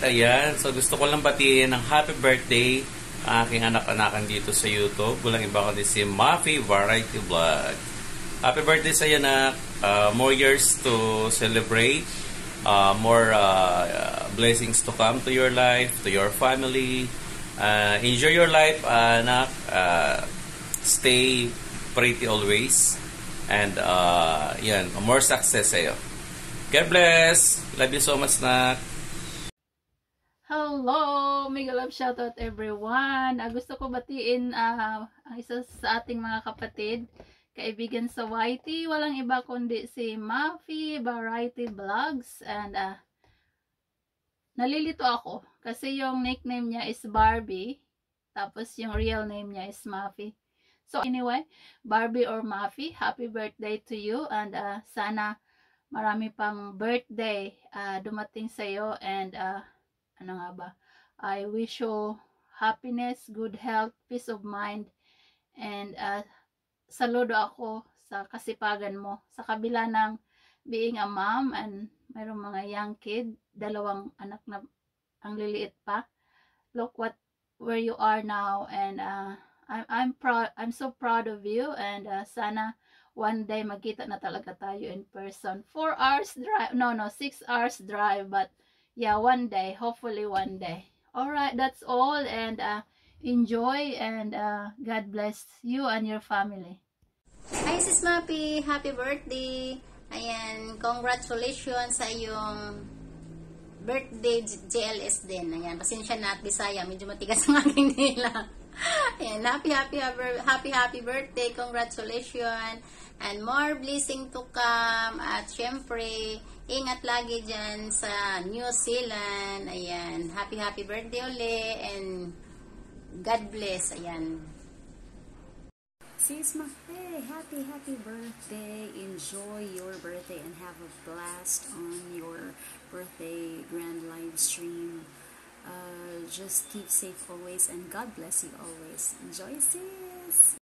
Ayan, so gusto ko lang batiin ng happy birthday ang aking anak-anakan dito sa YouTube. Walang iba kundi si Mafi Variety Vlog. Happy birthday sa iyo, anak. More years to celebrate. More blessings to come to your life, to your family. Enjoy your life, anak. Stay pretty always. And yan, more success sa iyo. God bless. Love you so much, nak. Hello! Mega love shoutout everyone! Gusto ko batiin ang isa sa ating mga kapatid, kaibigan sa YT, walang iba kundi si Mafi Variety Vlogs. And nalilito ako kasi yung nickname niya is Barbie, tapos yung real name niya is Mafi. So anyway, Barbie or Mafi, happy birthday to you, and sana marami pang birthday dumating sa'yo, and ano nga ba, I wish you happiness, good health, peace of mind, and saludo ako sa kasipagan mo. Sa kabila ng being a mom and mayroong mga young kid, 2 anak na ang liliit pa. Look where you are now, and I'm proud. I'm so proud of you, and sana one day magkita na talaga tayo in person. 4 hours drive, no 6 hours drive, but yeah, one day, hopefully one day. Alright, that's all, and enjoy, and God bless you and your family. Hi Sis Mapi, happy birthday. Ayan, congratulations sa iyong birthday, JLS din. Ayan, pasensya na at Bisaya, medyo matigas ang aking nila. Ayan, happy birthday, congratulations, and more blessing to come. At syempre, ingat lagi dyan sa New Zealand. Ayan, happy birthday uli, and God bless. Ayan. Sis Mafe, happy birthday. Enjoy your birthday and have a blast on your birthday grand live stream. Just keep safe always, and God bless you always. Enjoy, sis!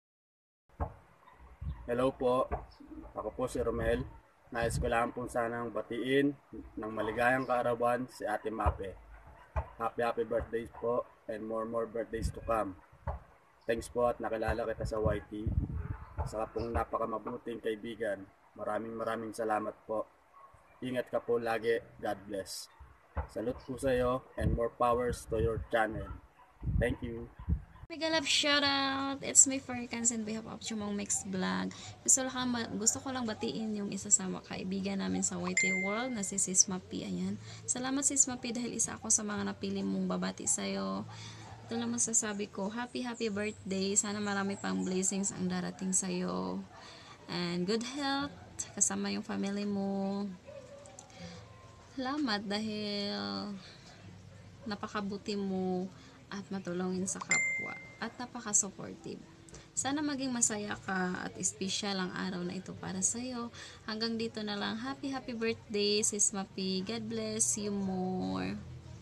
Hello po, ako po si Romel. Nais ko lang po sanang batiin ng maligayang kaarawan si Ate Mape. Happy birthday po, and more birthdays to come. Thanks po at nakilala kita sa YT. Saka pong napakamabuting kaibigan. Maraming salamat po. Ingat ka po lagi. God bless. Salute po sa iyo, and more powers to your channel. Thank you. Mega love shoutout! It's me Farikans and behalf of Chumong Mix Vlog. Gusto ko lang batiin yung isa sa kaibigan namin sa YT World na si Sis Mapi. Ayan. Salamat Sis Mapi dahil isa ako sa mga napili mong babati sa'yo. Ito lang masasabi ko, happy birthday. Sana marami pang blessings ang darating sa'yo. And good health kasama yung family mo. Salamat dahil napakabuti mo at matulungin sa kapwa at napaka-supportive. Sana maging masaya ka at espesyal ang araw na ito para sa'yo. Hanggang dito na lang. Happy birthday, Sis Mapi. God bless you more.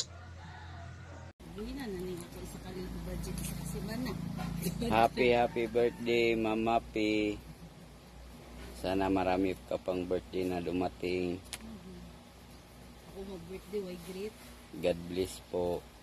Happy birthday, Mama P. Sana marami ka pang birthday na dumating. Ako mag-birthday, why great? God bless po.